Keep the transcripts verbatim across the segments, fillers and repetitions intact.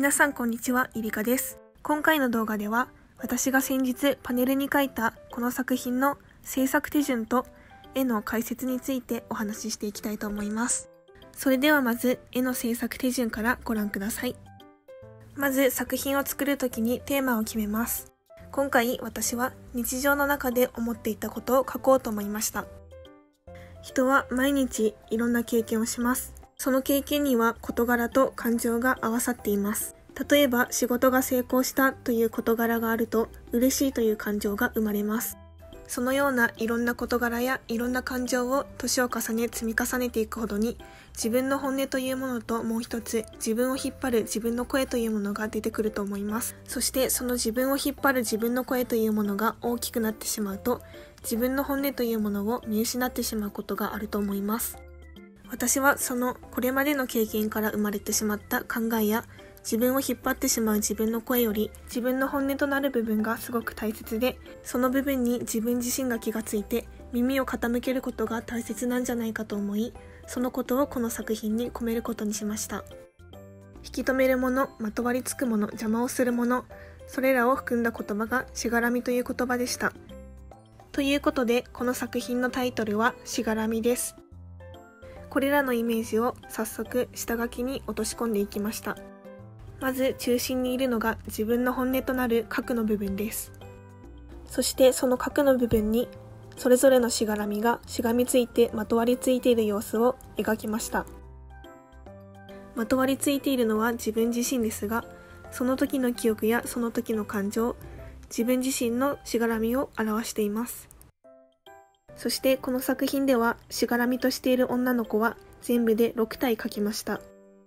皆さんこんにちは、いりかです。今回の動画では私が先日パネルに描いたこの作品の制作手順と絵の解説についてお話ししていきたいと思います。それではまず絵の制作手順からご覧ください。まず作品を作るときにテーマを決めます。今回私は日常の中で思っていたことを書こうと思いました。人は毎日いろんな経験をします。その経験には事柄と感情が合わさっています。例えば仕事が成功したという事柄があると嬉しいという感情が生まれます。そのようないろんな事柄やいろんな感情を年を重ね積み重ねていくほどに自分の本音というものともう一つ自分を引っ張る自分の声というものが出てくると思います。そしてその自分を引っ張る自分の声というものが大きくなってしまうと自分の本音というものを見失ってしまうことがあると思います。私はそのこれまでの経験から生まれてしまった考えや自分を引っ張ってしまう自分の声より自分の本音となる部分がすごく大切で、その部分に自分自身が気がついて耳を傾けることが大切なんじゃないかと思い、そのことをこの作品に込めることにしました。引き止めるもの、まとわりつくもの、邪魔をするもの、それらを含んだ言葉がしがらみという言葉でした。ということでこの作品のタイトルはしがらみです。これらのイメージを早速下書きに落とし込んでいきました。まず中心にいるのが自分の本音となる核の部分です。そしてその核の部分にそれぞれのしがらみがしがみついてまとわりついている様子を描きました。まとわりついているのは自分自身ですが、その時の記憶やその時の感情、自分自身のしがらみを表しています。そしてこの作品ではしがらみとしている女の子は全部でろくたい描きました。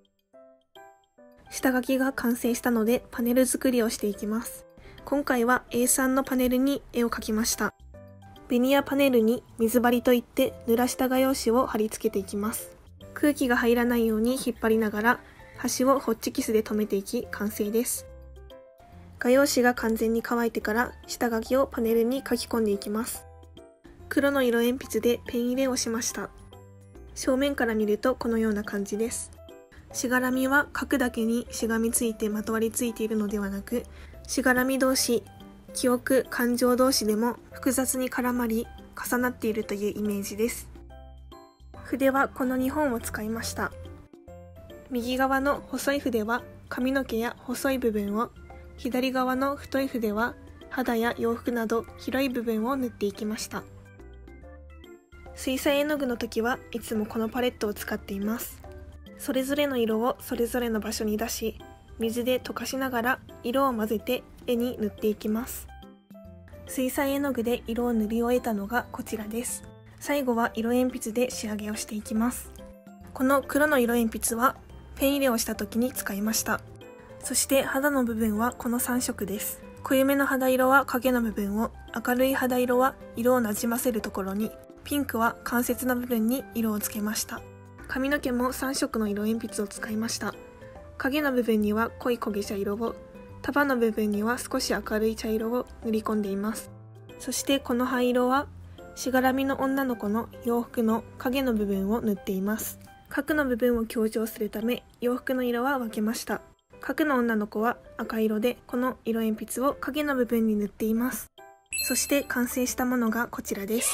下書きが完成したのでパネル作りをしていきます。今回は エースリー のパネルに絵を描きました。ベニヤパネルに水張りといって濡らした画用紙を貼り付けていきます。空気が入らないように引っ張りながら端をホッチキスで留めていき完成です。画用紙が完全に乾いてから下書きをパネルに書き込んでいきます。黒の色鉛筆でペン入れをしました。正面から見るとこのような感じです。しがらみは核だけにしがみついてまとわりついているのではなく、しがらみ同士、記憶、感情同士でも複雑に絡まり重なっているというイメージです。筆はこのにほんを使いました。右側の細い筆は髪の毛や細い部分を、左側の太い筆は肌や洋服など広い部分を塗っていきました。水彩絵の具の時はいつもこのパレットを使っています。それぞれの色をそれぞれの場所に出し、水で溶かしながら色を混ぜて絵に塗っていきます。水彩絵の具で色を塗り終えたのがこちらです。最後は色鉛筆で仕上げをしていきます。この黒の色鉛筆はペン入れをした時に使いました。そして肌の部分はこのさんしょくです。濃いめの肌色は影の部分を、明るい肌色は色をなじませるところに、ピンクは関節の部分に色をつけました。髪の毛もさんしょくの色鉛筆を使いました。影の部分には濃い焦げ茶色を、束の部分には少し明るい茶色を塗り込んでいます。そしてこの灰色はしがらみの女の子の洋服の影の部分を塗っています。角の部分を強調するため洋服の色は分けました。角の女の子は赤色でこの色鉛筆を影の部分に塗っています。そして完成したものがこちらです。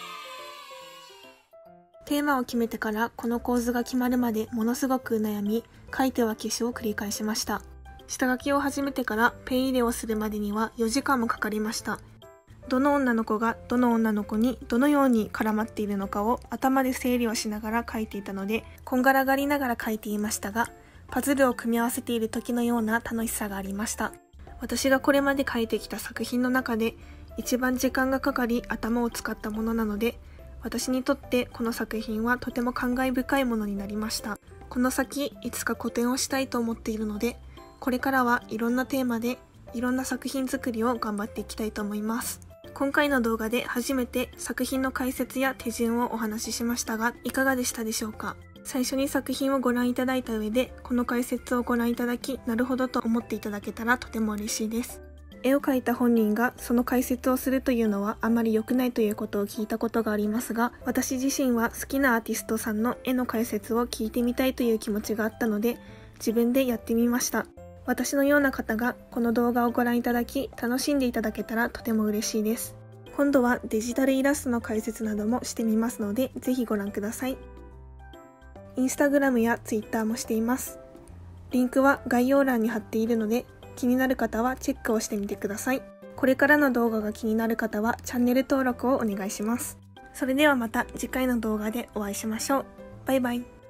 テーマを決めてからこの構図が決まるまでものすごく悩み、書いては消しを繰り返しました。下書きを始めてからペン入れをするまでにはよじかんもかかりました。どの女の子がどの女の子にどのように絡まっているのかを頭で整理をしながら書いていたので、こんがらがりながら書いていましたが、パズルを組み合わせている時のような楽しさがありました。私がこれまで書いてきた作品の中で一番時間がかかり頭を使ったものなので、私にとってこの作品はとても感慨深いものになりました。この先いつか個展をしたいと思っているので、これからはいろんなテーマでいろんな作品作りを頑張っていきたいと思います。今回の動画で初めて作品の解説や手順をお話ししましたが、いかがでしたでしょうか。最初に作品をご覧いただいた上でこの解説をご覧いただき、なるほどと思っていただけたらとても嬉しいです。絵を描いた本人がその解説をするというのはあまり良くないということを聞いたことがありますが、私自身は好きなアーティストさんの絵の解説を聞いてみたいという気持ちがあったので、自分でやってみました。 私のような方がこの動画をご覧いただき楽しんでいただけたらとても嬉しいです。今度はデジタルイラストの解説などもしてみますので、ぜひご覧ください。インスタグラムやツイッターもしています。リンクは概要欄に貼っているので、気になる方はチェックをしてみてください。これからの動画が気になる方はチャンネル登録をお願いします。それではまた次回の動画でお会いしましょう。バイバイ。